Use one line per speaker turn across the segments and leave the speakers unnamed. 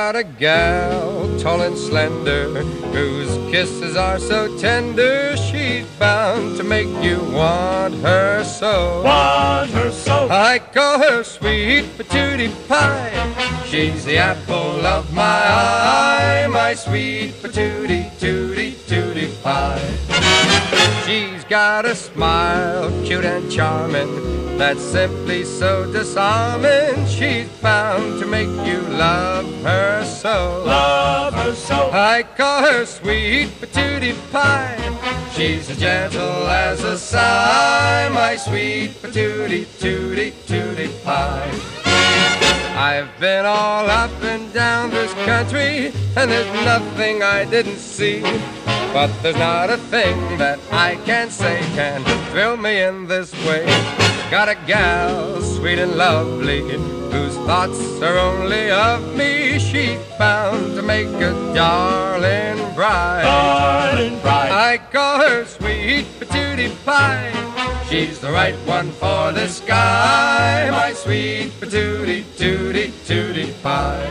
got a gal, tall and slender, whose kisses are so tender, she's bound to make you want her so.
Want her so.
I call her sweet patootie pie. She's the apple of my eye, my sweet patootie, tootie, tootie pie. She's got a smile, cute and charming, that's simply so disarming. She's bound to make you love her so.
Love her so.
I call her sweet patootie pie. She's as gentle as a sigh, my sweet patootie, tootie, tootie pie. I've been all up and down this country, and there's nothing I didn't see. But there's not a thing that I can say can thrill me in this way. Got a gal, sweet and lovely, whose thoughts are only of me. She's bound to make a darling bride.
Darling bride.
I call her sweet patootie pie. She's the right one for the sky, my sweet patootie, tootie, tootie pie.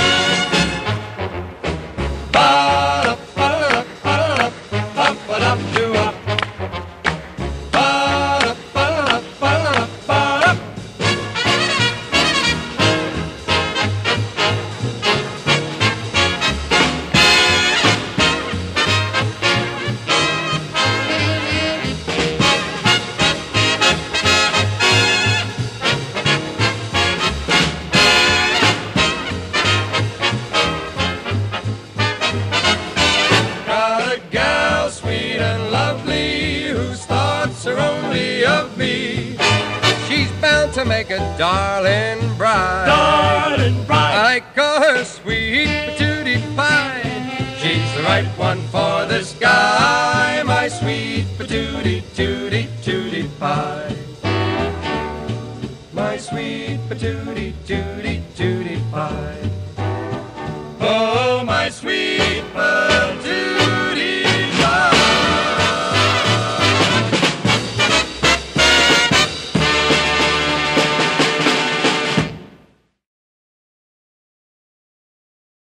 Are only of me. She's bound to make a darling bride.
Darling bride.
I call her sweet patootie pie. She's the right one for the sky, my sweet patootie, tootie, tootie pie. My sweet patootie, tootie, tootie pie. Oh, my sweet